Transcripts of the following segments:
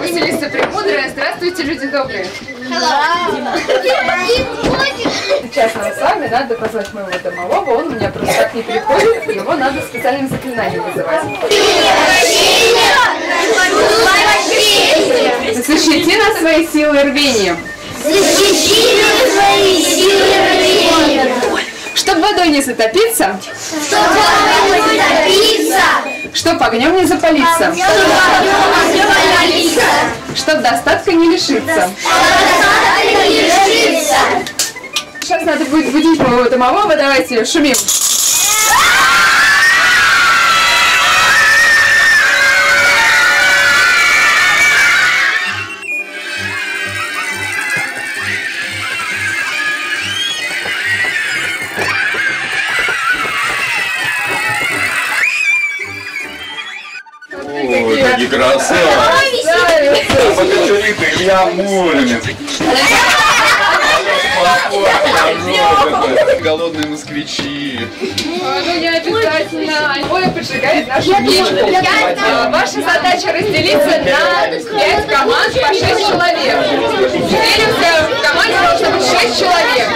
Василиса Премудрая. Здравствуйте, люди добрые. Сейчас нам с вами надо позвать моего домового, он у меня просто так не приходит, его надо специальным заклинанием вызывать. Защити нас своей силой и рвением. Защити нас своей силой и рвением. Чтоб водой не затопиться. Чтоб водой не затопиться. Чтоб огнем не запалиться. Чтоб огнем не запалиться. Чтоб достатка не лишиться. Сейчас надо будет будить моего домового, давайте шумим. Ой, какие красавцы! Покачали Илья Муромец. Голодные москвичи. Ну не обязательно. Ой, поджигает нашу печку. Ваша задача разделиться на 5 команд по 6 человек. Делимся, в команде должно быть 6 человек.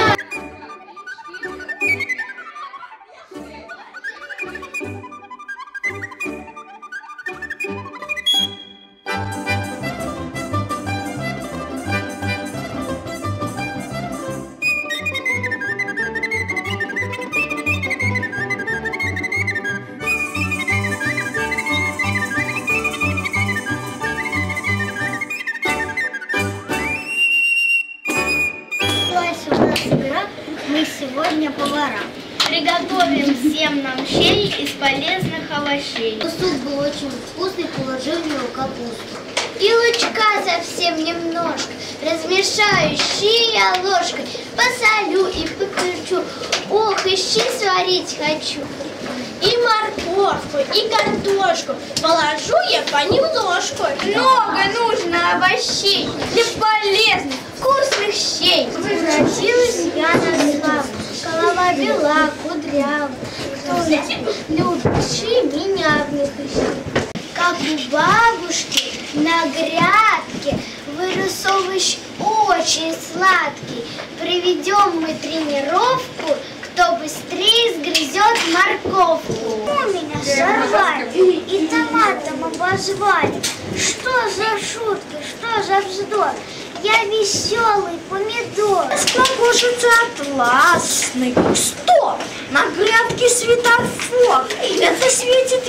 Мы сегодня повара. Приготовим всем нам щей из полезных овощей. Суп был очень вкусный, положил в него капусту. И лучка совсем немножко. Размешаю щи я ложкой. Посолю и поперчу. Ох, и щи сварить хочу. И морковку, и картошку положу я понемножку. Много нужно овощей для полезных, вкусных щей. Превратилась я на славу. Голова бела, кудрява. Кто любит щи, меня в них ищи. Как у бабушки на грядке вырос овощ очень сладкий. Проведем мы тренировку. Кто быстрее сгрызет морковку. Меня сорвали и томатом обозвали. Что за шутки, что за вздор? Я веселый помидор. Скомбушится атласный. Стоп! На грядке светофор. Это светит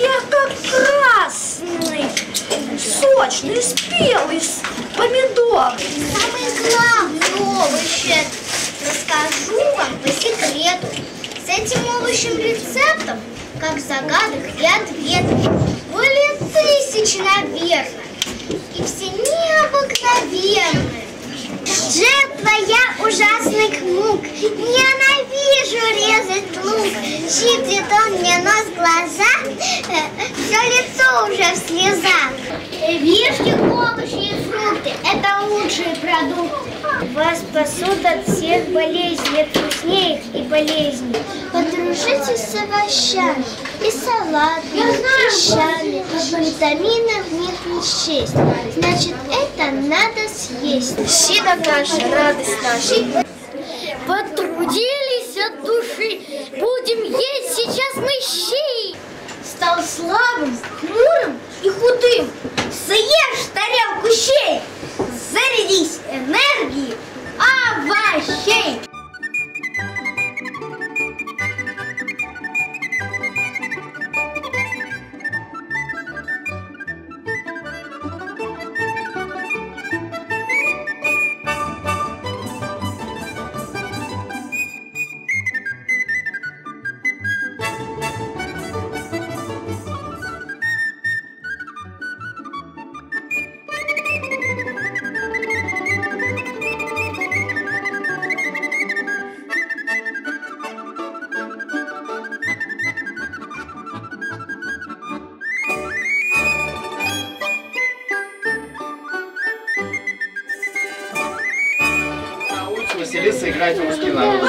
ярко-красный. Сочный, спелый помидор. Самые главные овощи расскажу вам по секрету. С этим овощем рецептом, как загадок и ответов, более 1000, наверное. И все необыкновенные. Жертва я ужасных мук. Ненавижу резать лук. Щиплет он мне нос, глаза. Все лицо уже в слезах. Ешьте овощи и фрукты. Это лучшие продукты. Вас спасут от всех болезней. Нет вкуснее их и полезней. Подружитесь с овощами и салатами, и щами. Витаминов в них не счесть. Значит, это надо съесть. Щи наша, радость наша. Потрудились от души. Будем есть сейчас мы щи. Стал слабым, хмурым и худым. Съешь тарелку щей. Зарядись энергией овощей. Василиса играть в русский народ.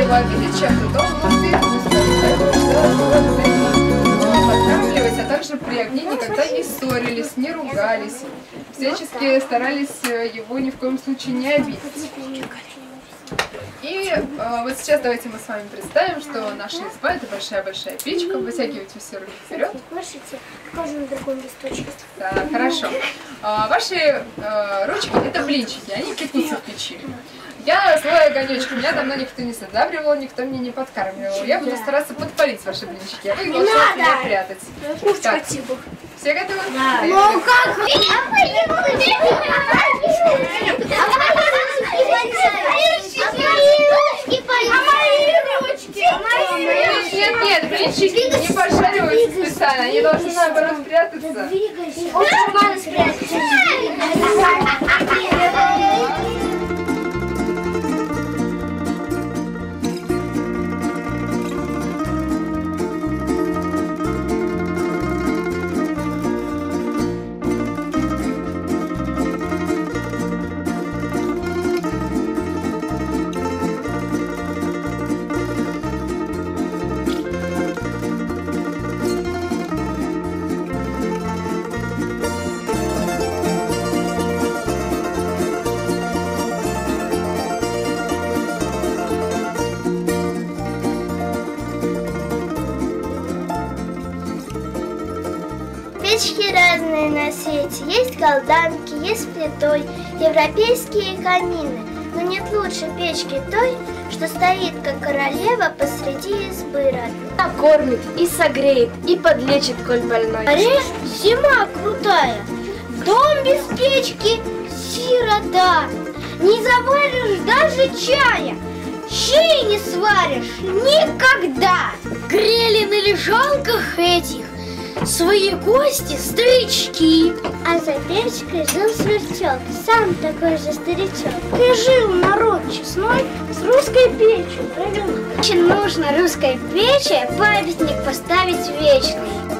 его обидеть чем-то, то он может и подкармливать, а также при огне никогда не ссорились, не ругались, всячески старались его ни в коем случае не обидеть. И вот сейчас давайте мы с вами представим, что наша изба — это большая-большая печка. Вытягивайте все руки вперед. Можете? Покажу на другом листочке. Да, хорошо. Ваши ручки — это блинчики, они пекутся в печи. Я злой огонечек, меня давно никто не задабривал, никто меня не подкармливал. Я буду стараться подпалить ваши блинчики, а вы должны от меня прятать. Так, все готовы? Да. Ну как? Нет, блинчики не пожариваются специально, они должны наоборот прятаться. Печки разные на свете, есть голданки, есть плитой, европейские камины. Но нет лучше печки той, что стоит, как королева, посреди избы родной. Накормит и согреет, и подлечит, коль больной. Зима крутая, дом без печки — сирота. Не заваришь даже чая, щей не сваришь никогда. Грели на лежанках этих свои гости старички. А за печкой жил Сверчок, сам такой же старичок. И жил народ честной с русской печью провел. Нужно русской печи памятник поставить вечный.